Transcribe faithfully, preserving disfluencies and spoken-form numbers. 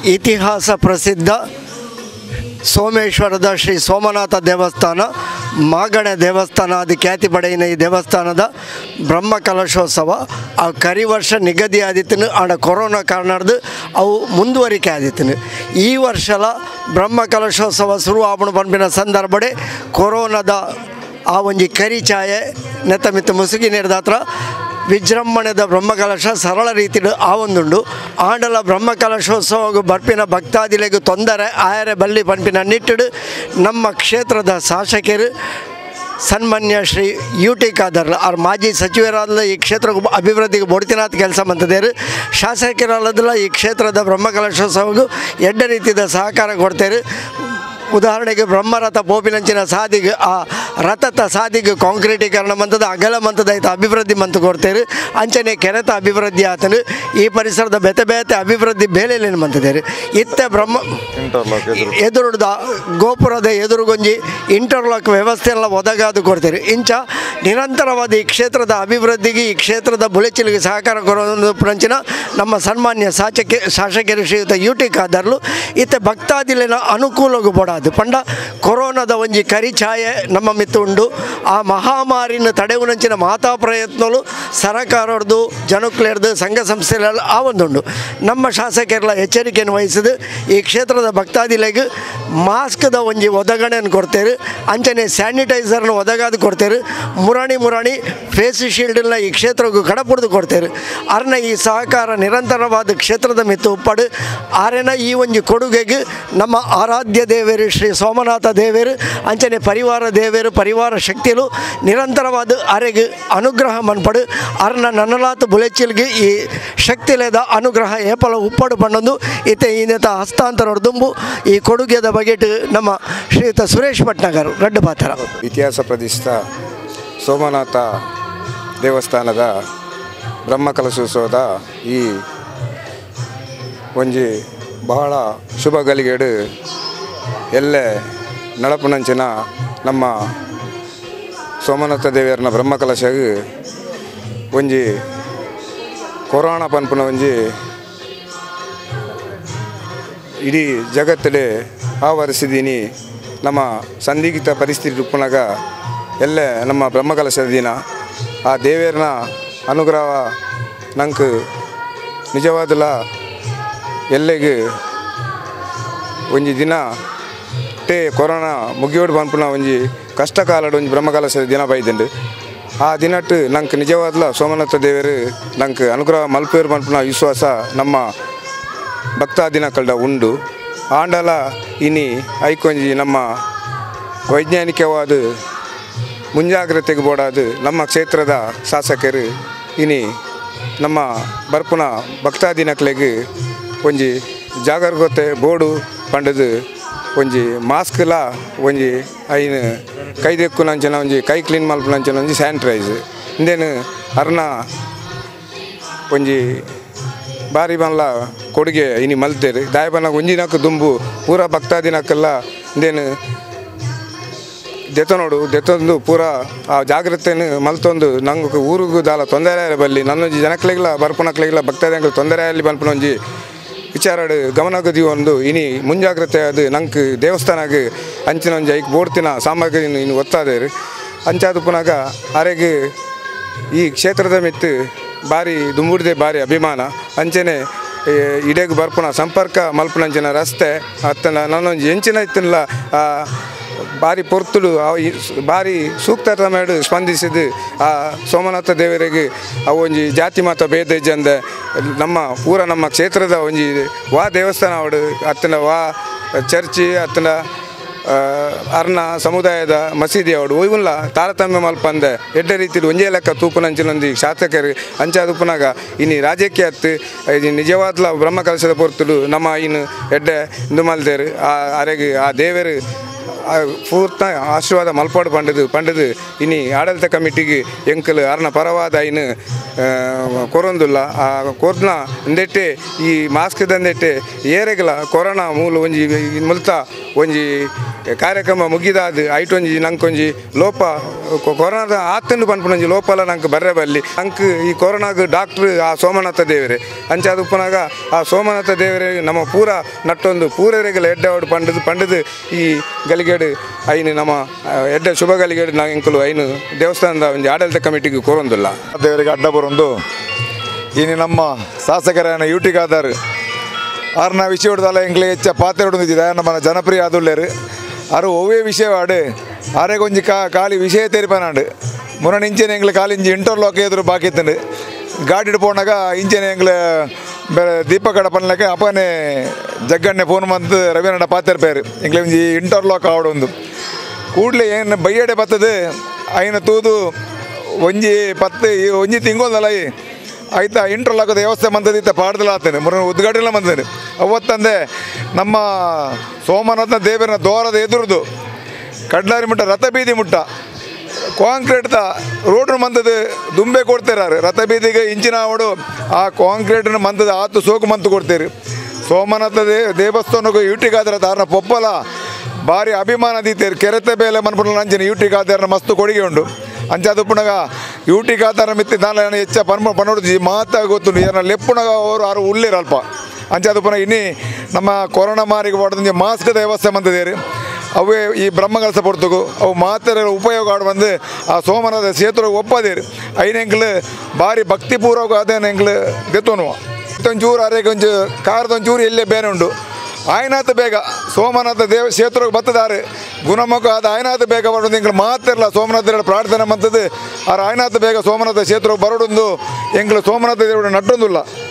ಇತಿಹಾಸ ಪ್ರಸಿದ್ಧ ಸೋಮೇಶ್ವರದ ಶ್ರೀ ಸೋಮನಾಥ ದೇವಸ್ಥಾನ ಮಾಗಣೆ ದೇವಸ್ಥಾನ ಅದು ಖ್ಯಾತಿ ಪಡೆಯಿನ ಈ ದೇವಸ್ಥಾನದ ಬ್ರಹ್ಮ ಕಲಶೋತ್ಸವ ಆ ಕರಿ ವರ್ಷ ನಿಗದಿ ಆದಿತ್ತನು ಆಡ ಕೊರೋನಾ ಕಾರಣದ್ದು ಅವು ಮುಂದುವರಿಕೆ ಆದಿತ್ತನು ಈ ವರ್ಷಲ ಬ್ರಹ್ಮ ಕಲಶೋತ್ಸವ ಶುರು ಆವಣ ಪಂಪಿನ ಸಂದರ್ಭಡೆ ಕೊರೋನಾದ ಆ ಒಂಜಿ ಕರಿ ಛಾಯೆ ನೆತ್ತ ಮಿತ್ತ ಮುಸುಗಿ ನಿರ್ದಾತ್ರ ವಿಜೃಂಭಣೆದ ಬ್ರಹ್ಮಕಲಶ ಸರಳ ರೀತಿಯಲ್ಲಿ ಆವೊಂದುಂಡು ಆಂಡಲ ಬ್ರಹ್ಮಕಲಶೋತ್ಸವ ಬರ್ಪಿನ ಭಕ್ತಾದಿಲೆಗೂ ತೊಂದರೆ ಆಯರೆ ಬಲ್ಲಿ ಪಂಪಿನ ನಿಟ್ಟಿಡು ನಮ್ಮ ಕ್ಷೇತ್ರದ ಶಾಸಕರು ಸನ್ಮಾನ್ಯ ಶ್ರೀ ಯು ಟಿ ಖಾದರ್ ಅವ್ರ ಮಾಜಿ ಸಚಿವರಾದ ಈ ಕ್ಷೇತ್ರ ಅಭಿವೃದ್ಧಿಗೆ ಬೊಡ್ತಿನಾಥ ಕೆಲಸ ಮಂತದೇರು ಶಾಸಕರಲ್ಲದಲ್ಲ ಈ ಕ್ಷೇತ್ರದ ಬ್ರಹ್ಮಕಲಶೋತ್ಸವಗೂ ಎಡ್ಡ ರೀತಿಯ ಸಹಕಾರ ಕೊಡ್ತೇರು ಉದಾಹರಣೆಗೆ ಬ್ರಹ್ಮರಥ ಪೋಪಿನಂಚಿನ ಸಾದಿಗೆ ಆ ರಥದ ಸಾದಿಗೆ ಕಾಂಕ್ರೀಟೀಕರಣ ಮಂತದ ಅಗಲ ಮಂತದ ಐತ ಅಭಿವೃದ್ಧಿ ಮಂತು ಕೊಡ್ತೇವೆ ಅಂಚನೆ ಕೆರೆತ ಅಭಿವೃದ್ಧಿ ಆತನು ಈ ಪರಿಸರದ ಬೆತೆ ಬೇತೆ ಅಭಿವೃದ್ಧಿ ಬೇಲೆಲೇನು ಮಂತಿದ್ದಾರೆ ಇತ್ತೆ ಬ್ರಹ್ಮ ಎದುರುದ ಗೋಪುರದ ಎದುರುಗೊಂಜಿ ಇಂಟರ್ಲಾಕ್ ವ್ಯವಸ್ಥೆ ಎಲ್ಲ ಒದಗಾದು ಕೊಡ್ತೇವೆ ಇಂಚ ನಿರಂತರವಾದ ಈ ಕ್ಷೇತ್ರದ ಅಭಿವೃದ್ಧಿಗೆ ಈ ಕ್ಷೇತ್ರದ ಬುಳೆಚಿಲಿಗೆ ಸಹಕಾರ ಕೊಡೋದು ಪಂಚಿನ ನಮ್ಮ ಸನ್ಮಾನ್ಯ ಶಾಸಕ ಶಾಸಕರು ಶ್ರೀಯುತ ಯು ಟಿ ಖಾದರ್ಲು ಇತ್ತೆ ಭಕ್ತಾದಿಲಿನ ಅನುಕೂಲಗೂ ಬೋಡಾದು ಪಂಡ ಕೊರೋನಾದ ಒಂಜಿ ಕರಿ ಛಾಯೆ ನಮ್ಮ ಮಿತ್ತು ಉಂಡು ಆ ಮಹಾಮಾರಿನ ತಡೆಯುನಂಚಿನ ಮಾತಾ ಪ್ರಯತ್ನಗಳು ಸರಕಾರದ್ದು ಜನಕ್ಲೇರ್ದು ಸಂಘ ಸಂಸ್ಥೆಗಳೆಲ್ಲ ಆ ಒಂದುಂಡು ನಮ್ಮ ಶಾಸಕರೆಲ್ಲ ಎಚ್ಚರಿಕೆಯನ್ನು ವಹಿಸಿದು ಈ ಕ್ಷೇತ್ರದ ಭಕ್ತಾದಿಲೆಗೆ ಮಾಸ್ಕ್ದ ಒಂಜಿ ಒದಗಣೆಯನ್ನು ಕೊಡ್ತೇವೆ ಅಂಚನೆ ಸ್ಯಾನಿಟೈಸರ್ನ ಒದಗಾದು ಕೊಡ್ತೇವೆ ಮುರಾಣಿ ಮುರಾಣಿ ಫೇಸ್ ಶೀಲ್ಡನ್ನ ಈ ಕ್ಷೇತ್ರಕ್ಕೂ ಕಡಪುಡ್ದು ಕೊಡ್ತೇವೆ ಅರ್ನ ಈ ಸಹಕಾರ ನಿರಂತರವಾದ ಕ್ಷೇತ್ರದ ಮಿತ್ತು ಉಪ್ಪಡು ಆರೆನ ಈ ಒಂಜಿ ಕೊಡುಗೆಗೆ ನಮ್ಮ ಆರಾಧ್ಯ ದೇವರು ಶ್ರೀ ಸೋಮನಾಥ ದೇವರು ಅಂಚನೆ ಪರಿವಾರ ದೇವರು ಪರಿವಾರ ಶಕ್ತಿಲು ನಿರಂತರವಾದ ಅರೆಗೆ ಅನುಗ್ರಹ ಮನ್ಪಡು ಅರ್ನ ನನ್ನಲಾತ ಬುಲೆಚಿಲ್ಗೆ ಈ ಶಕ್ತಿಲೇದ ಅನುಗ್ರಹ ಏಪಲ ಉಪ್ಪಡು ಪಣ್ಣೊಂದು ಇತ್ತೆ ಇನ್ನತ ಹಸ್ತಾಂತರ ದುಂಬು ಈ ಕೊಡುಗೆದ ಬಗೆಟ್ ನಮ್ಮ ಶ್ರೀಯುತ ಸುರೇಶ್ ಭಟ್ನಗರ್ ರಡ್ಡ ಪಾತ್ರ ಇತಿಹಾಸ ಪ್ರತಿಷ್ಠಿತ ಸೋಮನಾಥ ದೇವಸ್ಥಾನದ ಬ್ರಹ್ಮಕಲಶೋತ್ಸವದ ಈ ಒಂಜಿ ಬಹಳ ಶುಭ ಗಳಿಗೆಡು ಎಲ್ಲೆ ನಳಪುನಂಚಿನ ನಮ್ಮ ಸೋಮನಾಥ ದೇವಿಯರ್ನ ಬ್ರಹ್ಮಕಲಶಗೆ ಒಂಜಿ ಕೊರೋನಾ ಪನ್ಪುನ ಒಂಜಿ ಇಡೀ ಜಗತ್ತಲ್ಲಿ ಆವರಿಸಿದೀನಿ ನಮ್ಮ ಸಂದಿಗ್ಧ ಪರಿಸ್ಥಿತಿ ಉಪ್ಪುನಾಗ ಎಲ್ಲೆ ನಮ್ಮ ಬ್ರಹ್ಮಕಲಶದ ದಿನ ಆ ದೇವಿಯರ್ನ ಅನುಗ್ರಹ ನಂಗೆ ನಿಜವಾದಲ್ಲ ಎಲ್ಲೆಗೆ ಒಂಜಿ ದಿನ ಟೇ ಕೊರೋನಾ ಮುಗಿಯೋಡು ಪನ್ಪುನ ಒಂಜಿ ಕಷ್ಟ ಕಾಲಡು ಒಂಜಿ ಬ್ರಹ್ಮಕಲಶದ ದಿನ ಬೈದಂಡು ಆ ದಿನಟ್ಟು ನಂಗೆ ನಿಜವಾದಲ್ಲ ಸೋಮನಾಥ ದೇವರು ನಂಗೆ ಅನುಗ್ರಹ ಮಲ್ಪೇರು ಪನ್ಪುನ ವಿಶ್ವಾಸ ನಮ್ಮ ಭಕ್ತಾದಿನ ಕಲ್ಡ ಉಂಡು ಆಂಡಲ ಇನಿ ಐಕೊಂಜಿ ನಮ್ಮ ವೈಜ್ಞಾನಿಕವಾದ ಮುಂಜಾಗ್ರತೆಗೆ ಬೋಡಾದು ನಮ್ಮ ಕ್ಷೇತ್ರದ ಶಾಸಕರು ಇನಿ ನಮ್ಮ ಬರ್ಪುನ ಭಕ್ತಾದಿನಕ್ಲೆಗೆ ಒಂಜಿ ಜಾಗರೂಕತೆ ಬೋರ್ಡು ಪಂಡದು ಒಂಜಿ ಮಾಸ್ಕ್ಲ ಒಂಜಿ ಐನು ಕೈದೆಕ್ಕುನಂಚನ ಒಂಜಿ ಕೈ ಕ್ಲೀನ್ ಮಲ್ಪುನಂಚನ ಒಂಜಿ ಸ್ಯಾನಿಟೈಸ್ ಇಂದೇನು ಅರ್ನ ಒಂಜಿ ಬಾರಿ ಬನ್ಲ ಕೊಡುಗೆ ಇನಿ ಮಲ್ತೇರು ದಾಯಬನ ಒಂಜಿನಕ್ಕು ದುಂಬು ಪೂರ ಭಕ್ತಾದಿನಕ್ಕೆಲ್ಲ ಇಂದೇನು ದೆತ್ತನೋಡು ದೆತ್ತೊಂದು ಪೂರ ಆ ಜಾಗ್ರತೆಯನ್ನು ಮಲ್ತೊಂದು ನಂಗೆ ಊರಿಗೂ ದಾಲ ತೊಂದರೆ ಬಲ್ಲಿ ನನ್ನೊಂಜಿ ಜನಕ್ಲೆಗಿಲ್ಲ ಬರ್ಪುನಕ್ಲೆಗಿಲ್ಲ ಭಕ್ತಾದಿನಕ್ಲೆ ತೊಂದರೆ ಅಲ್ಲಿ ಬನ್ಪುನೊಂಜಿ ವಿಚಾರಡು ಗಮನಗದಿ ಒಂದು ಇನಿ ಮುಂಜಾಗ್ರತೆ ಅದು ನಂಗೆ ದೇವಸ್ಥಾನಕ್ಕೆ ಅಂಚಿನ ಒಂಜಿ ಐಕ್ ಬೋಡ್ತಿನ ಸಾಮಗ್ರಿ ಇನ್ನು ಒತ್ತಾದೇರು ಅಂಚಾದ ಪುನಾಗ ಅರೆಗೆ ಈ ಕ್ಷೇತ್ರದ ಮಿತ್ತು ಭಾರಿ ದುಂಬುಡ್ದೆ ಭಾರಿ ಅಭಿಮಾನ ಅಂಚನೆ ಇಡೆಗೆ ಬರ್ಪುನ ಸಂಪರ್ಕ ಮಲ್ಪುನಂಚಿನ ರಸ್ತೆ ಅತ್ತನ ನನ್ನೊಂಜಿ ಎಂಚಿನ ಇತ್ತನಲ್ಲ ಭಾರಿ ಪೊರ್ತುಡು ಭಾರಿ ಸೂಕ್ತ ಮೇಡು ಸ್ಪಂದಿಸಿದ್ದು ಆ ಸೋಮನಾಥ ದೇವರಿಗೆ ಅವು ಒಂಜಿ ಜಾತಿ ಮತ ಭೇದ ಇಜ್ಜಂದೆ ನಮ್ಮ ಪೂರ ನಮ್ಮ ಕ್ಷೇತ್ರದ ಒಂಜಿ ವಾ ದೇವಸ್ಥಾನ ಅವಡು ಅತ್ತನ ವಾ ಚರ್ಚಿ ಅತ್ತನ ಅರ್ನ ಸಮುದಾಯದ ಮಸೀದಿ ಅವಡು ಒಯ್ವುಲ್ಲ ತಾರತಮ್ಯ ಮಲ್ಪಂದೆ ಎಡ್ಡ ರೀತಿಯಲ್ಲಿ ಒಂಜೇ ಲೆಕ್ಕ ತೂಪುನಂಚಿನೊಂದಿ ಶಾಸಕರು ಅಂಚಾದುಪುನಾಗ ಇನ್ನು ರಾಜ್ಯಕ್ಕೆ ಹತ್ತು ನಿಜವಾದ ಬ್ರಹ್ಮಕಲಶದ ಪೊರ್ತುಡು ನಮ್ಮ ಇನ್ನು ಎಡ್ಡೆ ಇಂದು ಮಲ್ದೇರು ಆ ಅರೆಗೆ ಆ ದೇವರು ಪೂರ್ತ ಆಶೀರ್ವಾದ ಮಲ್ಪಾಡು ಪಂಡದು ಪಂಡದು ಇನಿ ಆಡಳಿತ ಕಮಿಟಿಗೆ ಎಂಕಲು ಅರ್ನ ಪರವಾದ ಐನು ಕೊರೊಂದುಲ್ಲ ಆ ಕೊರ್ನ ಅಂದೆಟ್ಟೆ ಈ ಮಾಸ್ಕ್ ದಂದೆಟ್ಟೆ ಏರೆಗಲ ಕೊರೋನಾ ಮೂಲ ಒಂಜಿ ಮುಲ್ತ ಒಂಜಿ ಕಾರ್ಯಕ್ರಮ ಮುಗಿದಾದ ಐಟೊಂಜಿ ನಂಕೊಂಜಿ ಲೋಪ ಕೊರೋನಾದ ಆತಂಡು ಪನ್ಪುನೊಂಜಿ ಲೋಪಲ ನಂಗೆ ಬರ್ರೆ ಬಲ್ಲಿ ನಂಗೆ ಈ ಕೊರೋನಾಗ ಡಾಕ್ಟ್ರ್ ಆ ಸೋಮನಾಥ ದೇವರೇ ಅಂಚಾದ ಉಪ್ಪನಾಗ ಆ ಸೋಮನಾಥ ದೇವರೇ ನಮ್ಮ ಪೂರ ನಟ್ಟೊಂದು ಪೂರರೆಗೆಲ್ಲ ಎಡ್ಡೆ ಪಂಡದು ಪಂಡದು ಈ ಗಲಿಗೇಡು ಐನು ನಮ್ಮ ಎಡ್ಡೆ ಶುಭ ಗಲಿಗೇಡು ನಾವು ಎಂಕಲು ಐನು ದೇವಸ್ಥಾನದ ಒಂದು ಆಡಳಿತ ಕಮಿಟಿಗೆ ಕೋರೊಂದಿಲ್ಲ ದೇವರಿಗೆ ಅಡ್ಡ ಬರೊಂದು ಇನ್ನು ನಮ್ಮ ಶಾಸಕರ ಯೂಟಿಗಾದಾರು ಆರ್ನ ವಿಷಯ ಹೊಡೆದಲ್ಲ ಎಂಗ್ಲೆ ಹೆಚ್ಚ ಪಾತ್ರೆ ಹೊಡೆದಿದ್ದ ನಮ್ಮ ಜನಪ್ರಿಯ ಆದುಳ್ಳೇರು ಅರು ಒವ್ವೇ ವಿಷಯವಾಡು ಆರೆ ಕೊಂಚ ಕಾ ಖಾಲಿ ವಿಷಯ ತೆರಿಪನಾಡು ಮುನ್ನ ಇಂಚೆನೆ ಎಂಗ್ಲು ಖಾಲಿ ಇಂಚಿ ಇಂಟರ್ಲಾಕ್ ಎದುರು ಬಾಕಿ ಇತ್ತಂಡು ಗಾಡಿ ಪೋನಾಗ ಇಂಚೆನೆ ಎಂಗ್ಲು ಬೇರೆ ದೀಪಕಡ ಪನ್ಲಕ್ಕೆ ಅಪ್ಪನೇ ಜಗ್ಗಣ್ಣೆ ಫೋನ್ ಬಂದು ರವಿನಣ್ಣ ಪಾತ್ರೆ ಪೇರು ಎಂಗ್ಲೆ ಒಂಜಿ ಇಂಟರ್ಲಾಕ್ ಆವಡೊಂದು ಕೂಡಲೇ ಏನು ಬೈಯಡೆ ಬರ್ತದೆ ಐನ ತೂದು ಒಂಜಿ ಪತ್ತು ಒಂಜಿ ತಿಂಗೊಂದಲ್ಲ ಆಯ್ತಾ ಇಂಟರ್ಲಾಕದ ವ್ಯವಸ್ಥೆ ಮಂತದಿತ್ತ ಪಾಡ್ದಲ್ಲ ಆಗ್ತೇನೆ ಮುರ ಉದ್ಘಾಟನೆ ಬಂದೇನೆ ಅವತ್ತಂದೆ ನಮ್ಮ ಸೋಮನಾಥ ದೇವರ ದ್ವಾರದ ಎದುರುದು ಕಡ್ಲಾರಿ ಮುಟ್ಟ ರಥ ಬೀದಿ ಮುಟ್ಟ ಕಾಂಕ್ರೀಟ್ದ ರೋಡ್ನ ಮಂತದ ದುಂಬೆ ಕೊಡ್ತಿರಾರು ರಥ ಬೀದಿಗೆ ಇಂಚಿನ ಅವಡು ಆ ಕಾಂಕ್ರೀಟ್ನ ಮಂತದ ಆತು ಸೋಕು ಮಂತು ಕೊಡ್ತೀರಿ ಸೋಮನಾಥ ದೇ ದೇವಸ್ಥಾನಕ್ಕೂ ಯೂಟಿಗಾದ್ರ ತಾರನ ಪೊಪ್ಪಲ ಭಾರಿ ಅಭಿಮಾನ ದೀತೇರಿ ಕೆರೆತೆ ಬೇಲೆ ಮನ್ಪುಣ ಅಂಚಿನ ಯೂಟಿಗಾದಾರನ ಮಸ್ತು ಕೊಡುಗೆ ಉಂಡು ಅಂಚಾದುಪ್ಪುಣಗ ಯೂಟಿಗಾದಾರ ಮಿತ್ತಿ ನಾನು ಹೆಚ್ಚ ಪನ್ಮ ಪನ್ನೋಡು ಮಾತಾ ಗೊತ್ತು ಏನ ಲೆಪ್ಪುಣಗ ಅವರು ಆರು ಉಳ್ಳೇರು ಅಲ್ಪ ಅಂಚಾದುಪ್ಪುಣ ಇನ್ನಿ ನಮ್ಮ ಕೊರೋನಾ ಮಾರಿಗೆ ಹೊಡೆದ ಮಾಸ್ಕದ ವ್ಯವಸ್ಥೆ ಮಂತದೇರಿ ಅವೇ ಈ ಬ್ರಹ್ಮಗಳಸ ಪೊರ್ತುಗು ಅವು ಮಾತ್ರ ಉಪಯೋಗ ಆಡು ಬಂದು ಆ ಸೋಮನಾಥ ಸೇತುವೆ ಒಪ್ಪದೇರಿ ಐನೆಂಗ್ಲು ಭಾರಿ ಭಕ್ತಿಪೂರ್ವಕ ಅದೇನು ಎಂಗ್ಲು ದೆತ್ತೋನುವ ಒಂಚೂರು ಅರೆಗೆ ಒಂಚು ಕಾರದೊಂಚೂರು ಎಲ್ಲೇ ಬೇರೆ ಉಂಡು ಆಯ್ನಾಥ ಬೇಗ ಸೋಮನಾಥ ದೇವ ಕ್ಷೇತ್ರಕ್ಕೆ ಬತ್ತದಾರೆ ಗುಣಮುಖ ಆದ ಆಯ್ನಾಥ ಬೇಗ ಬರೋದು ಎಂಗ್ಳು ಮಾತಿರಲ್ಲ ಸೋಮನಾಥ ಪ್ರಾರ್ಥನೆ ಮಂತದ್ದು ಆ ಆಯ್ನಾಥ ಬೇಗ ಸೋಮನಾಥ ಕ್ಷೇತ್ರಕ್ಕೆ ಬರೋಡೊಂದು ಎಂಗ್ಳು ಸೋಮನಾಥ ದೇವರು ನಟ್ಟೊಂದಿಲ್ಲ